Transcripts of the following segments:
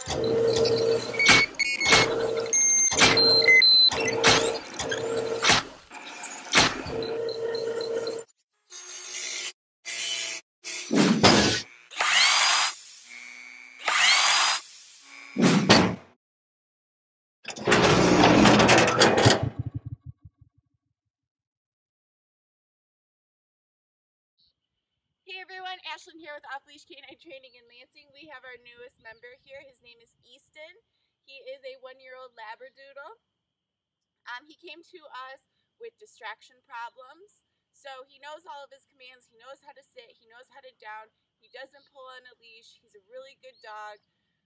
Hey everyone, Ashlyn here with Off Leash Canine Training in Lansing. We have our newest member here. His name is Easton. He is a 1-year-old Labradoodle. He came to us with distraction problems. So he knows all of his commands. He knows how to sit. He knows how to down. He doesn't pull on a leash. He's a really good dog.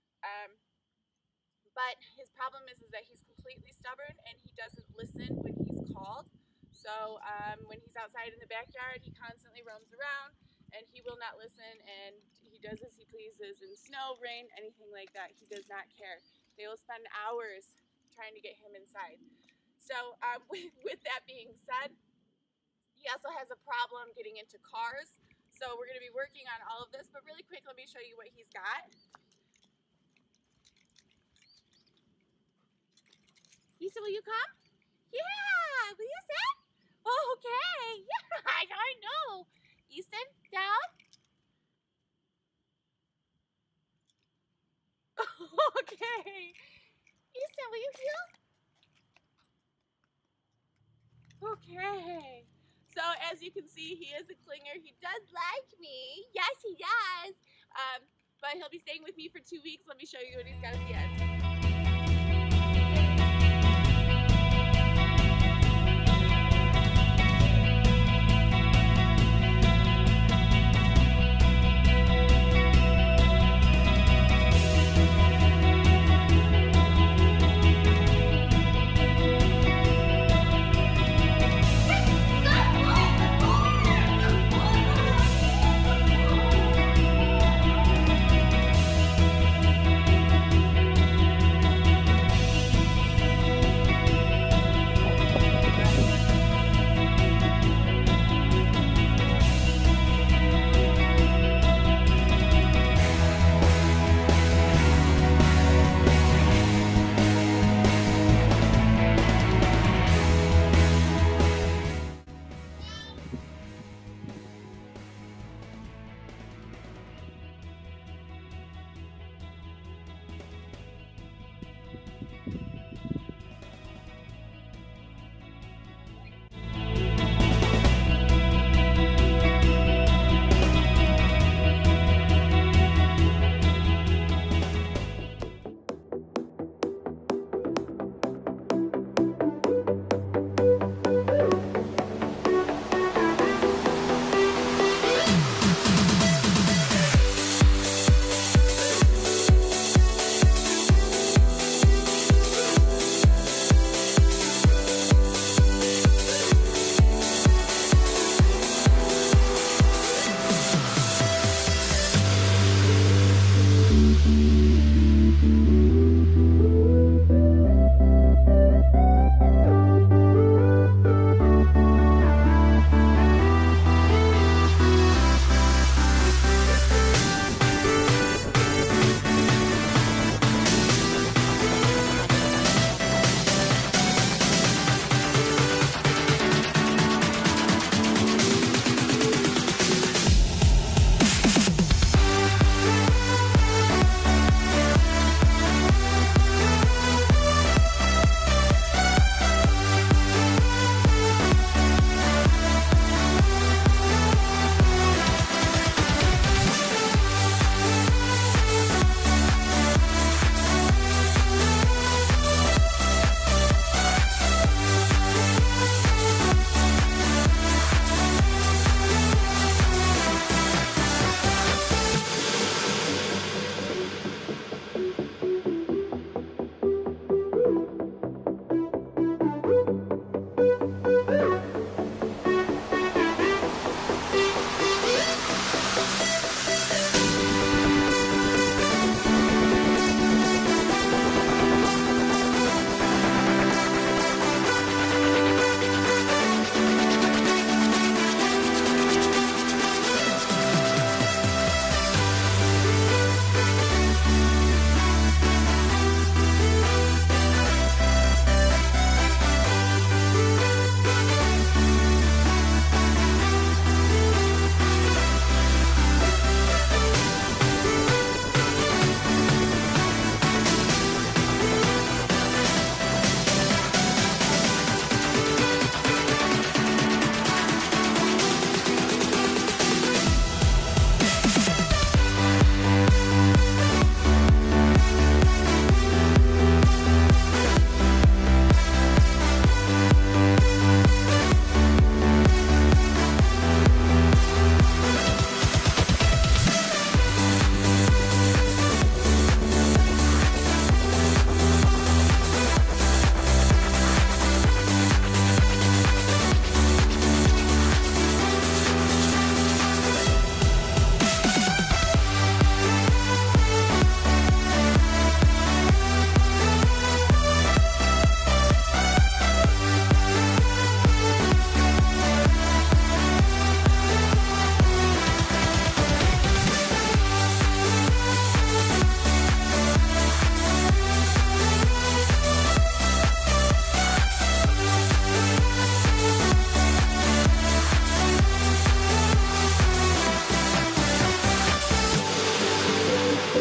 But his problem is that he's completely stubborn and he doesn't listen when he's called. So when he's outside in the backyard, he constantly roams around. And he will not listen, and he does as he pleases in snow, rain, anything like that. He does not care. They will spend hours trying to get him inside. So with that being said, he also has a problem getting into cars. So we're going to be working on all of this, but really quick, let me show you what he's got. Easton, will you come? Yeah, will you sit? Oh, okay. Yeah, I know. Easton, down. Okay. Easton, will you heel? Okay. So as you can see, he is a clinger. He does like me. Yes, he does. But he'll be staying with me for 2 weeks. Let me show you what he's got at the end.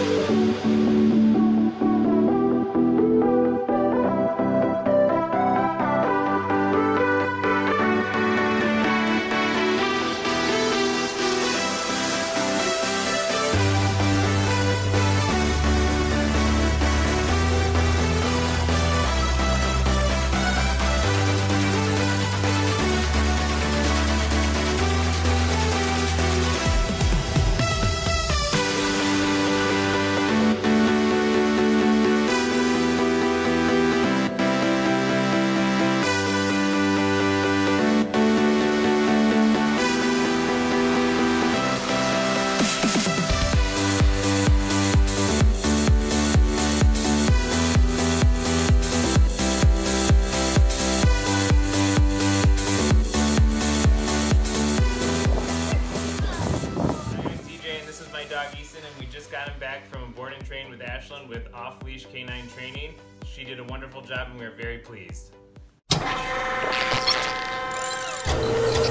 And we just got him back from a board and train with Ashlyn with off-leash canine training. She did a wonderful job and we are very pleased.